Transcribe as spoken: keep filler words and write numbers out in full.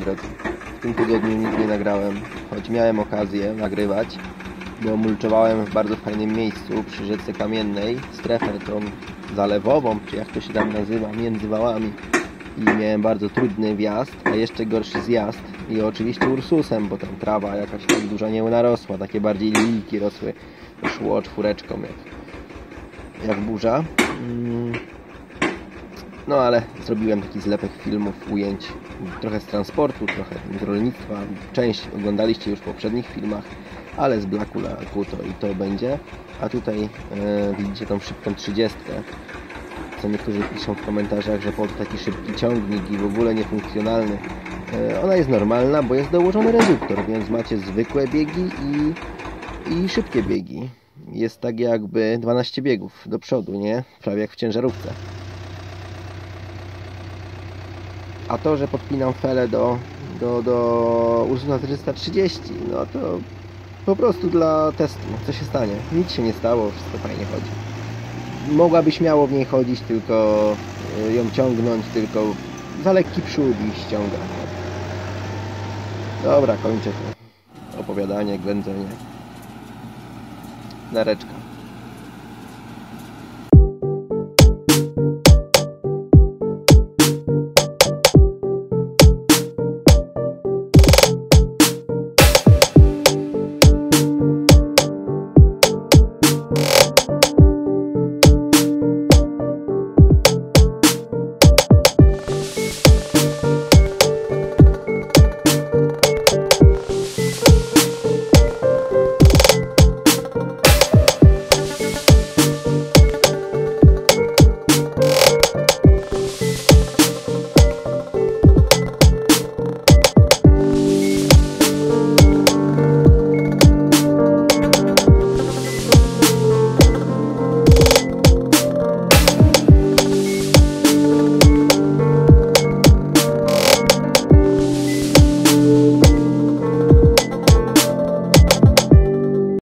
drodzy. W tym tygodniu nic nie nagrałem, choć miałem okazję nagrywać, bo mulczowałem w bardzo fajnym miejscu przy rzece Kamiennej, strefę tą zalewową, czy jak to się tam nazywa, między wałami. I miałem bardzo trudny wjazd, a jeszcze gorszy zjazd. I oczywiście Ursusem, bo tam trawa jakaś tak duża nie narosła, takie bardziej lilki rosły. Szło czwóreczką jak, jak burza. No ale zrobiłem taki zlepek filmów, ujęć, trochę z transportu, trochę z rolnictwa. Część oglądaliście już w poprzednich filmach, ale z Blaku Laku to i to będzie. A tutaj e, widzicie tą szybką trzydziestkę. Co niektórzy piszą w komentarzach, że po taki szybki ciągnik i w ogóle niefunkcjonalny. E, ona jest normalna, bo jest dołożony reduktor, więc macie zwykłe biegi i, i szybkie biegi. Jest tak jakby dwanaście biegów do przodu, nie? Prawie jak w ciężarówce. A to, że podpinam felę do, do, do Ursusa czterysta trzydzieści, no to po prostu dla testu. Co się stanie? Nic się nie stało, wszystko fajnie chodzi. Mogłaby śmiało w niej chodzić, tylko ją ciągnąć, tylko za lekki przód i ściąga. Dobra, kończę to opowiadanie, ględzenie. Nareczka.